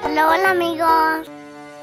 Hola, hola amigos.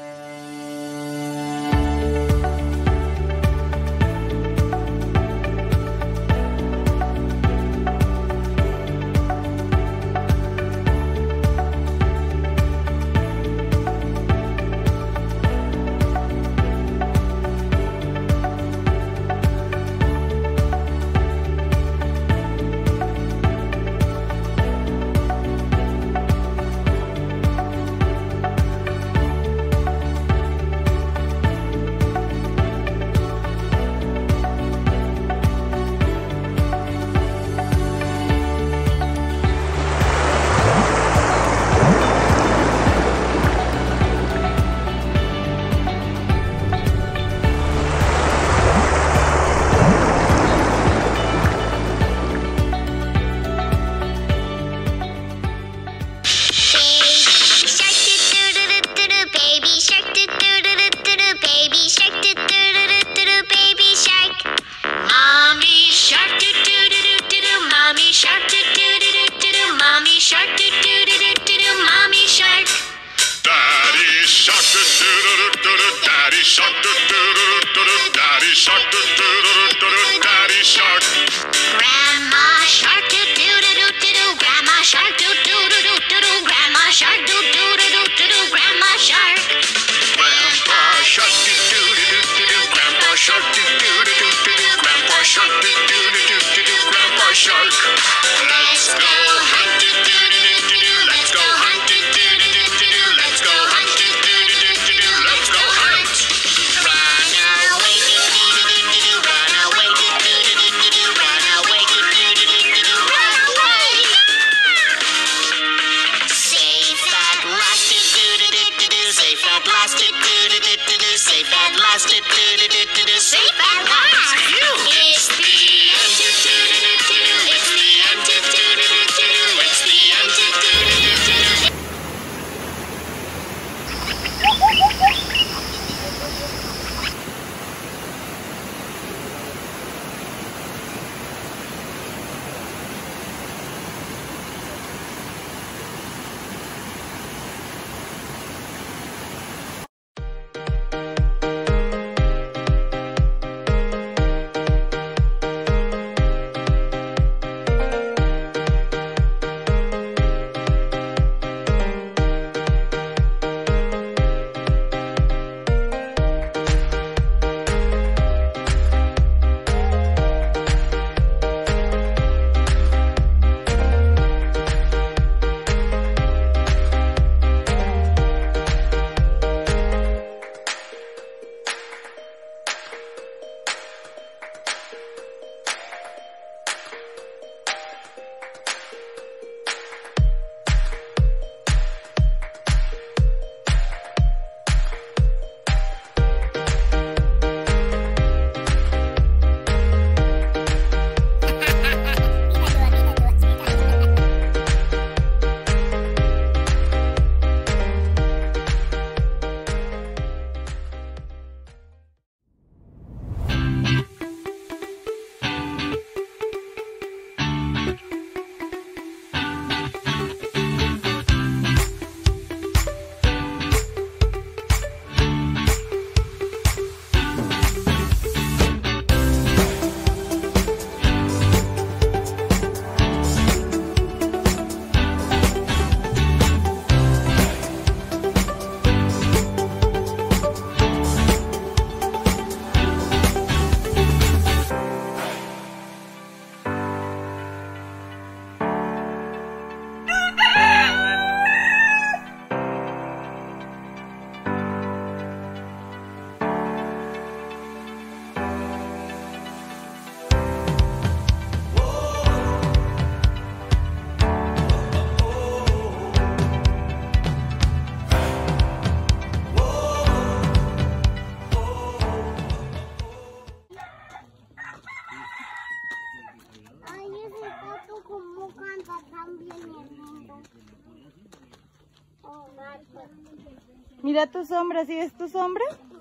Mira tu sombra, ¿sí ves tu sombra?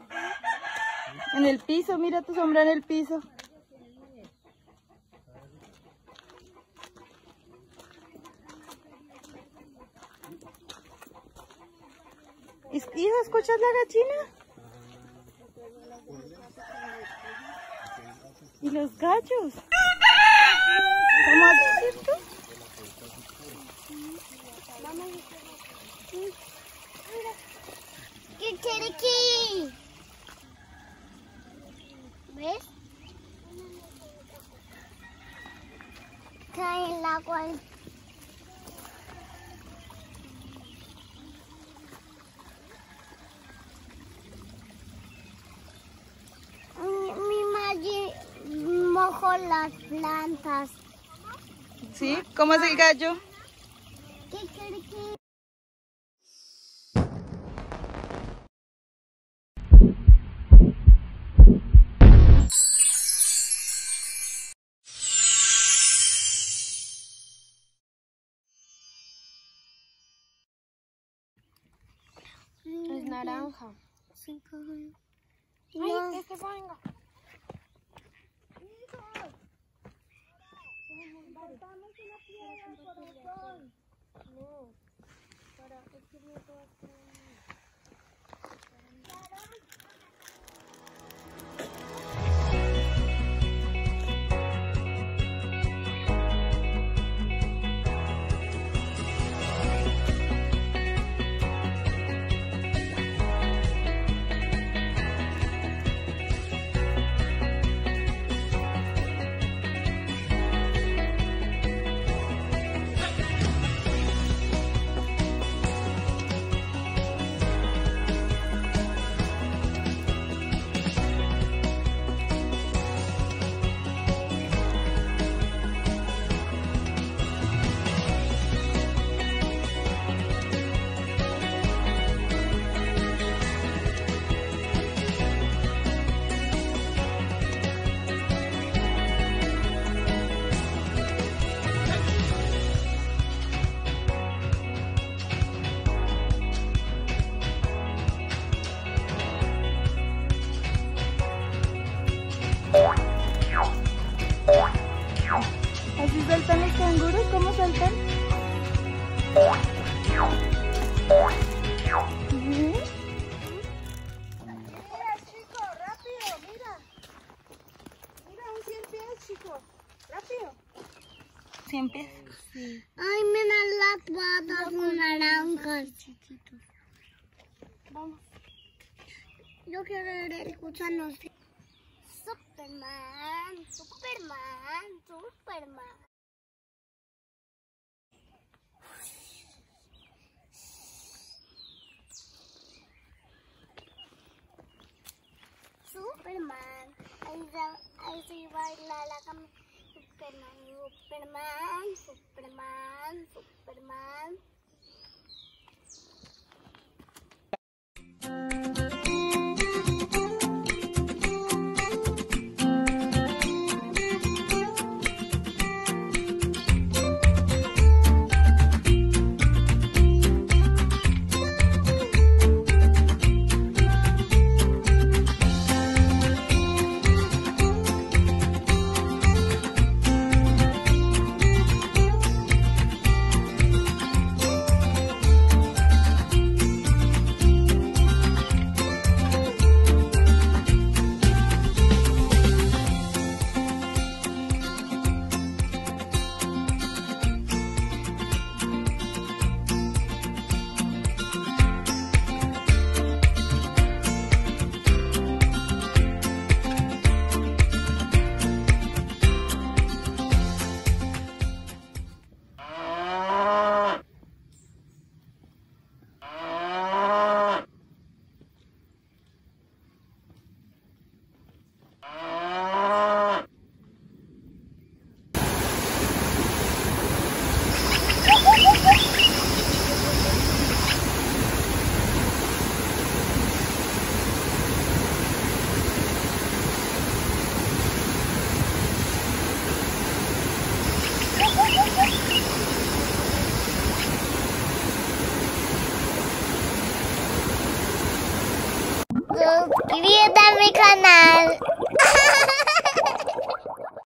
En el piso, mira tu sombra en el piso. Hijo, ¿escuchas la gallina? ¿Y los gallos? ¿Cómo haces esto? ¿Qué quiere aquí? ¿Ves? Cae el agua. Mi madre mojó las plantas. ¿Sí? ¿Cómo es el gallo? ¿Qué quiere que? Es naranja. Sí, Ay, este venga. No, para escribir todo. ¿Así saltan los canguros? ¿Cómo saltan? Mira, chico, rápido, mira. Mira, un 100 pies, chico. Rápido. 100 pies. Ay, mira las patas naranjas. Chiquitos. Vamos. Yo quiero ver el gusano. Superman, Superman, Superman. Superman, ahí se baila la cama. Superman, Superman, Superman, Superman. Suscríbete a mi canal.